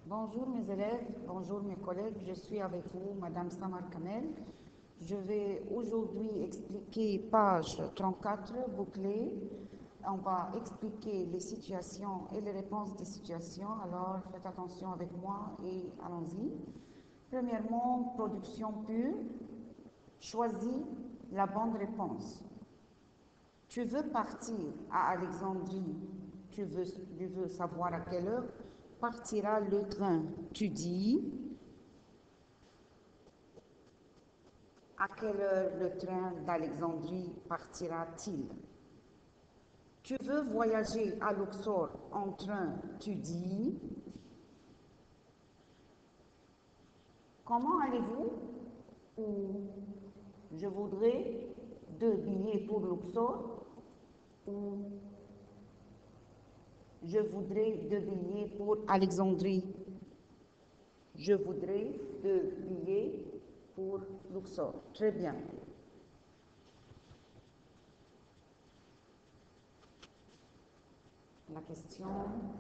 Bonjour mes élèves, bonjour mes collègues, je suis avec vous, Madame Samar Kamel. Je vais aujourd'hui expliquer page 34, bouclée. On va expliquer les situations et les réponses des situations, alors faites attention avec moi et allons-y. Premièrement, production pure, choisis la bonne réponse. Tu veux partir à Alexandrie, tu veux savoir à quelle heure partira le train. Tu dis, à quelle heure le train d'Alexandrie partira-t-il? Tu veux voyager à Luxor en train. Tu dis, comment allez-vous? Ou je voudrais 2 billets pour Luxor. Ou je voudrais 2 billets pour Alexandrie. Je voudrais 2 billets pour Luxor. Très bien. La question.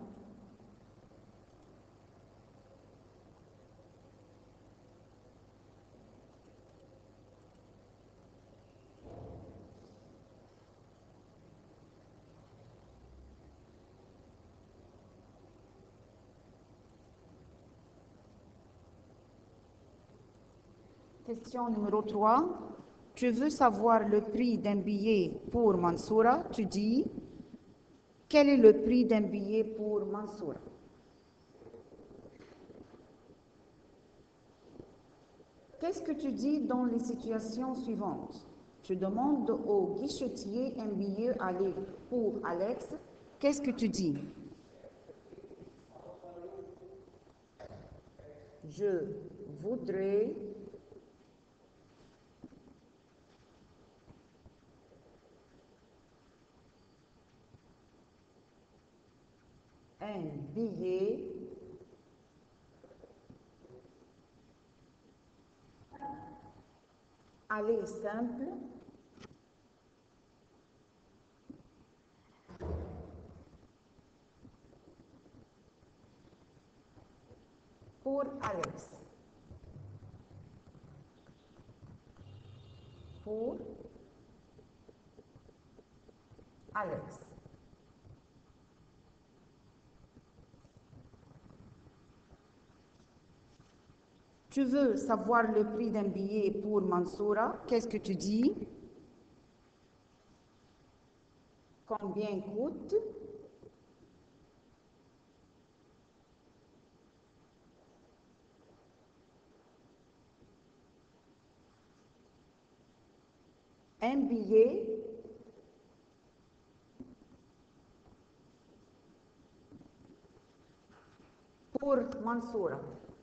Question numéro 3. Tu veux savoir le prix d'un billet pour Mansoura? Tu dis, quel est le prix d'un billet pour Mansoura? Qu'est-ce que tu dis dans les situations suivantes? Tu demandes au guichetier un billet aller pour Alex. Qu'est-ce que tu dis? Je voudrais un billet aller simple pour Alex. Pour Alex. Tu veux savoir le prix d'un billet pour Mansoura? Qu'est-ce que tu dis? Combien coûte? Un billet pour Mansoura.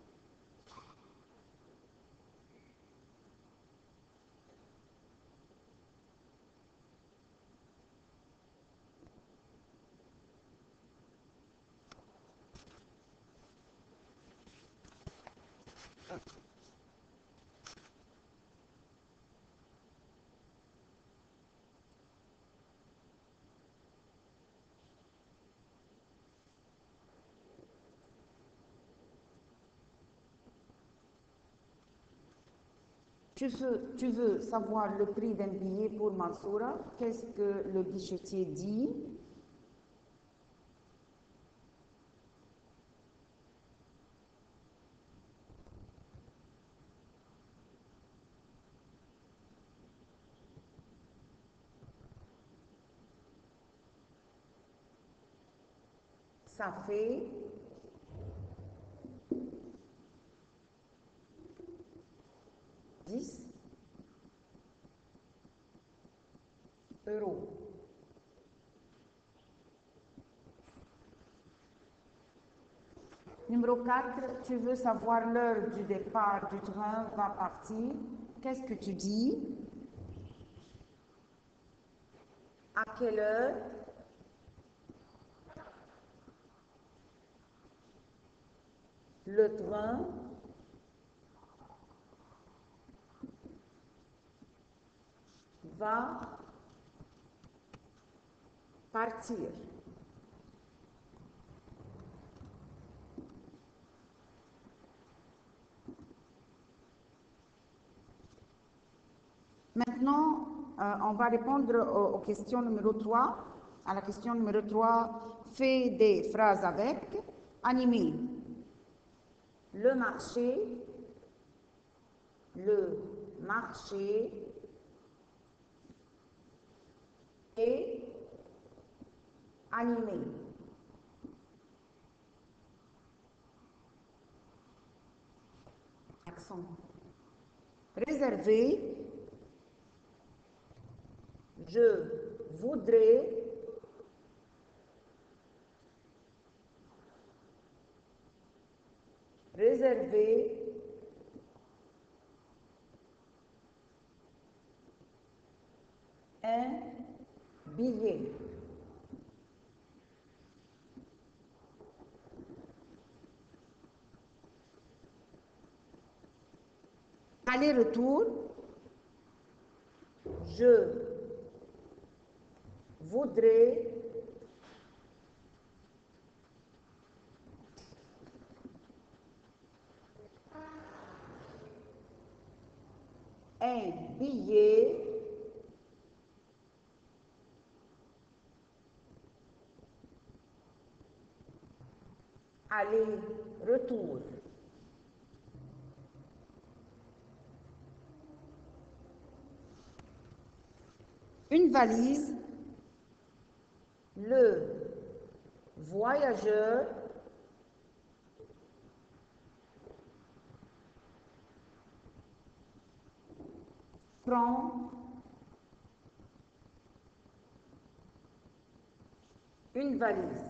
Tu veux savoir le prix d'un billet pour Mansoura? Qu'est-ce que le guichetier dit? Ça fait 10 euros. Numéro 4, tu veux savoir l'heure du départ du train va partir. Qu'est-ce que tu dis? À quelle heure le train va partir? Maintenant, on va répondre aux questions numéro 3. À la question numéro 3, fais des phrases avec animé. Le marché est animé. Accent. Réservé. Je voudrais réserver un billet. Aller-retour. Je voudrais un billet aller-retour. Une valise. Le voyageur prend une valise.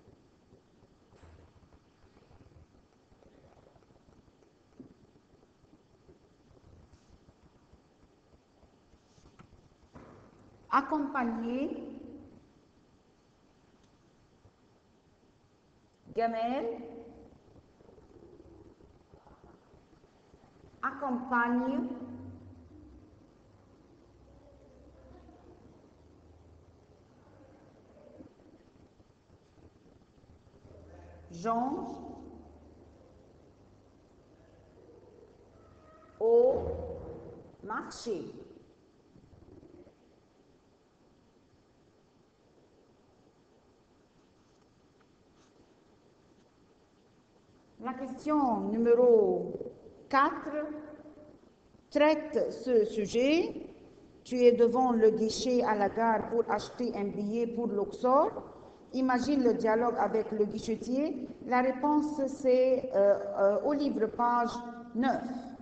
Accompagner. Gamelle accompagne Jean au marché. La question numéro 4 traite ce sujet. Tu es devant le guichet à la gare pour acheter un billet pour Luxor. Imagine le dialogue avec le guichetier. La réponse, c'est au livre page 9.